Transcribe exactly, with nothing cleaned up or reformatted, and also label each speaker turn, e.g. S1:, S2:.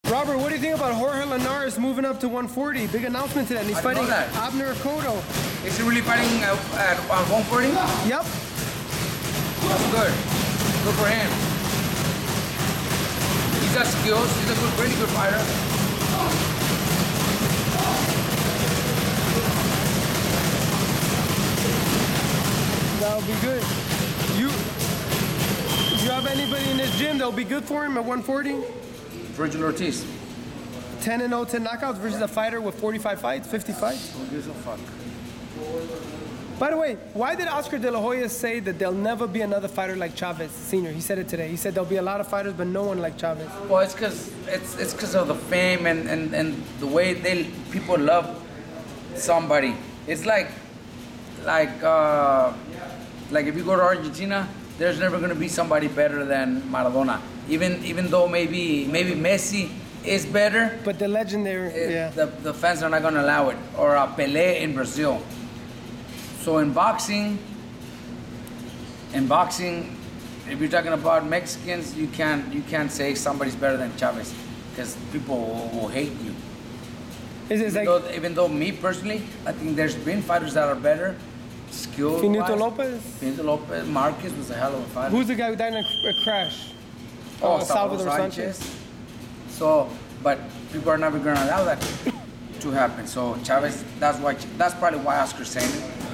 S1: Robert, what do you think about Jorge Linares moving up to one forty? Big announcement today. And he's fighting Abner Cotto.
S2: Is he really fighting at, at, at one forty?
S1: Yep.
S2: That's good. Good for him. He's got skills. He's a good, really good fighter.
S1: That'll be good. You, do you have anybody in this gym that'll be good for him at one forty?
S2: Virgil Ortiz.
S1: ten and oh, ten knockouts versus a fighter with forty-five fights, fifty fights?
S2: Who gives a fuck?
S1: By the way, why did Oscar De La Hoya say that there'll never be another fighter like Chavez Senior? He said it today. He said there'll be a lot of fighters, but no one like Chavez.
S2: Well, it's because it's it's because of the fame and, and, and the way they people love somebody. It's like like uh, like if you go to Argentina, there's never going to be somebody better than Maradona. Even even though maybe maybe Messi is better,
S1: but the legendary,
S2: it,
S1: yeah,
S2: the the fans are not going to allow it. Or uh, Pelé in Brazil. So in boxing, in boxing, if you're talking about Mexicans, you can't you can't say somebody's better than Chavez, because people will, will hate you.
S1: Is it
S2: even,
S1: like,
S2: though, even though me personally, I think there's been fighters that are better. Skill.
S1: Finito Lopez.
S2: Finito Lopez. Marquez was a hell of a fighter.
S1: Who's the guy who died in a, a crash?
S2: Oh,
S1: uh, Salvador Sanchez.
S2: Sanchez. So, but people are never going to allow that to happen. So Chavez, that's why. That's probably why Oscar's saying it.